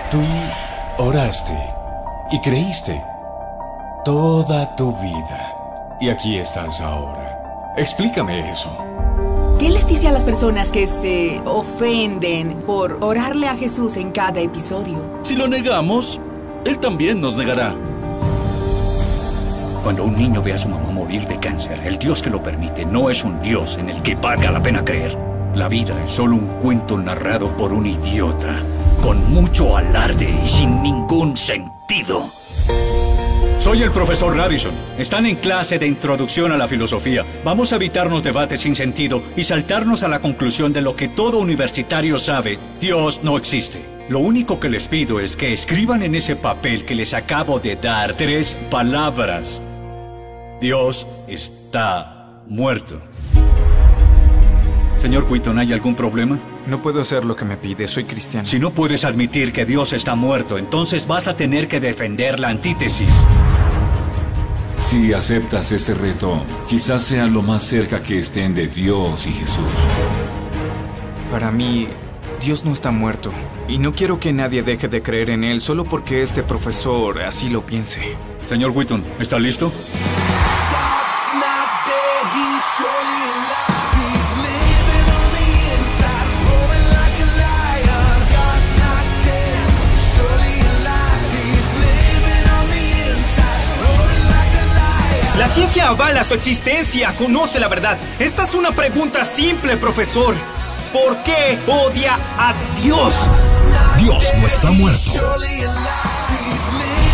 Tú oraste y creíste toda tu vida. Y aquí estás ahora. Explícame eso. ¿Qué les dice a las personas que se ofenden por orarle a Jesús en cada episodio? Si lo negamos, Él también nos negará. Cuando un niño ve a su mamá morir de cáncer, el Dios que lo permite no es un Dios en el que valga la pena creer. La vida es solo un cuento narrado por un idiota, con mucho alarde y sin ningún sentido. Soy el profesor Radisson. Están en clase de introducción a la filosofía. Vamos a evitarnos debates sin sentido y saltarnos a la conclusión de lo que todo universitario sabe: Dios no existe. Lo único que les pido es que escriban en ese papel que les acabo de dar 3 palabras. Dios está muerto. Señor Quinton, ¿hay algún problema? No puedo hacer lo que me pide, soy cristiano. Si no puedes admitir que Dios está muerto, entonces vas a tener que defender la antítesis. Si aceptas este reto, quizás sea lo más cerca que estén de Dios y Jesús. Para mí, Dios no está muerto. Y no quiero que nadie deje de creer en Él solo porque este profesor así lo piense. Señor Wheaton, ¿está listo? La ciencia avala su existencia, conoce la verdad. Esta es una pregunta simple, profesor. ¿Por qué odia a Dios? Dios no está muerto.